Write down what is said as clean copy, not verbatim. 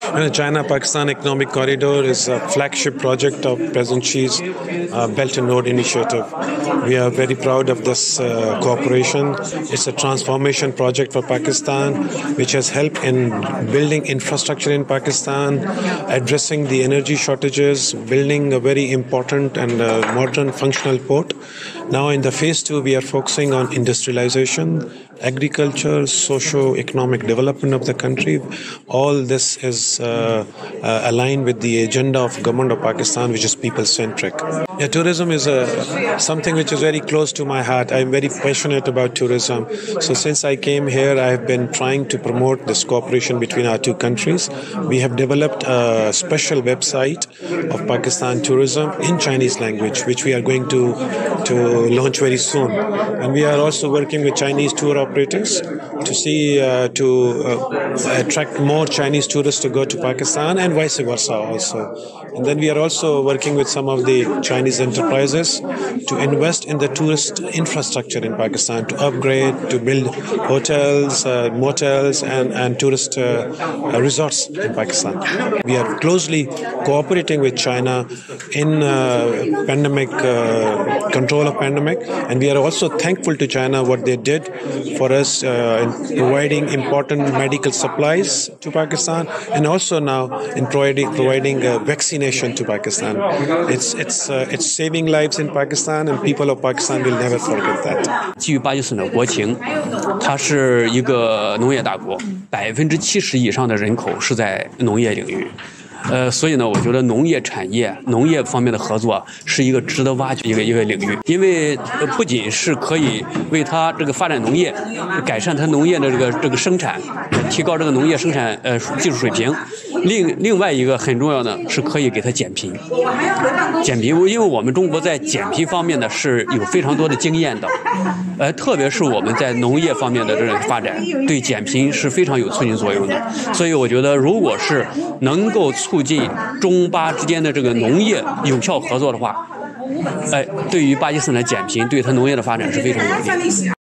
China-Pakistan Economic Corridor is a flagship project of President Xi's Belt and Road Initiative. We are very proud of this cooperation. It's a transformation project for Pakistan, which has helped in building infrastructure in Pakistan, addressing the energy shortages, building a very important and modern functional port. Now in the phase 2, we are focusing on industrialization, agriculture, socio-economic development of the country. All this is aligned with the agenda of government of Pakistan, which is people-centric. Yeah, tourism is something which is very close to my heart. I'm very passionate about tourism. So since I came here, I have been trying to promote this cooperation between our two countries. We have developed a special website of Pakistan tourism in Chinese language, which we are going to launch very soon. And we are also working with Chinese tour operators to see to attract more Chinese tourists to go to Pakistan and vice versa also. And then we are also working with some of the Chinese enterprises to invest in the tourist infrastructure in Pakistan, to upgrade, to build hotels, motels and tourist resorts in Pakistan. We are closely cooperating with China in pandemic control of pandemic, and we are also thankful to China what they did for us in providing important medical supplies to Pakistan, and also now in providing vaccination to Pakistan. It's saving lives in Pakistan, and people of Pakistan will never forget that. 基于巴基斯坦的国情，它是一个农业大国，70%以上的人口是在农业领域。所以呢，我觉得农业产业、农业方面的合作是一个值得挖掘一个领域，因为不仅是可以为它这个发展农业，改善它农业的这个生产，提高这个农业生产技术水平。另外一个很重要的是可以给它减贫，因为我们中国在减贫方面呢是有非常多的经验的，特别是我们在农业方面的这种发展，对减贫是非常有促进作用的。所以我觉得，如果是能够促进中巴之间的这个农业有效合作的话，对于巴基斯坦减贫，对它农业的发展是非常有利的。